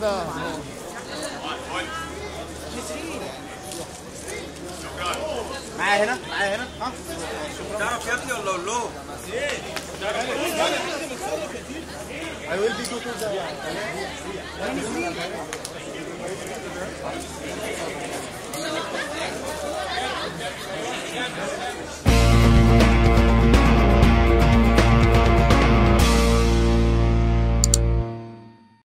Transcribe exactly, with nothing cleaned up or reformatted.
كده. معايا هنا معايا هنا ها تعرف يا ابني ولا اقول له؟ I will be to the